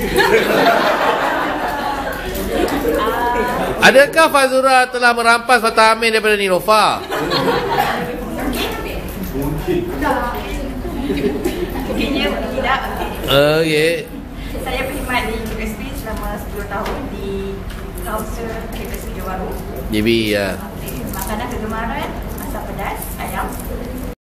Adakah Fazura telah merampas Fatah Amin daripada Niloufar? Mungkinnya tidak. Okey. Saya berkhidmat di KPSP selama 10 tahun di kaunter KPSP Johor Bahru. JB ya. Makanan kegemaran, masak pedas, ayam.